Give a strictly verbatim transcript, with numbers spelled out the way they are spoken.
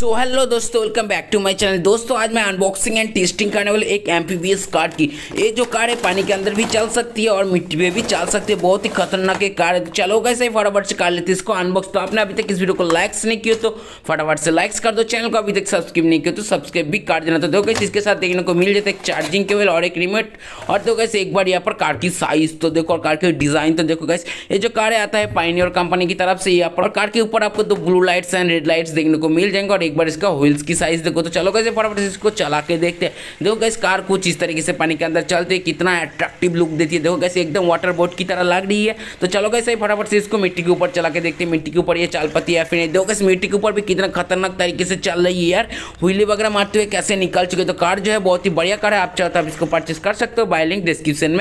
सो hello दोस्तों, welcome back to my channel. दोस्तों आज मैं अनबॉक्सिंग एंड टेस्टिंग करने वाले एक एम्फीबियस कार की। ये जो कार है पानी के अंदर भी चल सकती है और मिट्टी पे भी चल सकती है। बहुत ही खतरनाक एक कार है। तो चलो कैसे फटाफट से कर लेते हैं इसको अनबॉक्स। तो आपने अभी तक इस वीडियो को लाइक्स नहीं किया तो फटाफट से लाइक्स कर दो। चैनल को अभी तक सब्सक्राइब नहीं किया तो सब्सक्राइब भी कर देना। तो देखो कैसे इसके साथ देखने को मिल जाता है एक चार्जिंग केबल और एक रिमोट। और देखो कैसे एक बार यहाँ पर कार की साइज तो देखो और कार की डिजाइन तो देखो गाइस। ये जो कार आता है पायनियर कंपनी की तरफ से यहाँ पर। कार के ऊपर आपको दो blue lights and red lights देखने को मिल जाएंगे और एक बार इसका व्हील्स की साइज देखो। तो चलो कैसे फटाफट से इसको चला के देखते हैं। देखो गाइस कार कुछ इस तरीके से पानी के अंदर चलते हैं, कितना अट्रैक्टिव लुक देती है। देखो कैसे एकदम वाटर बोट की तरह लग रही है। तो चलो कैसे फटाफट से इसको मिट्टी के ऊपर चला के देखते हैं। मिट्टी के ऊपर ये चाल पत्ती है फिर नहीं। देखो कैसे मिट्टी के ऊपर भी कितना खतरनाक तरीके से चल रही है यार। व्हीली वगैरह मारते हुए कैसे निकल चुके। तो कार जो है बहुत ही बढ़िया कार है। आप चाहो तो आप इसको परचेस कर सकते हो बाय लिंक डिस्क्रिप्शन में।